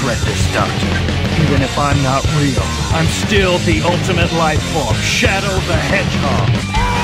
regret this, Doctor. Even if I'm not real, I'm still the ultimate life form, Shadow the Hedgehog.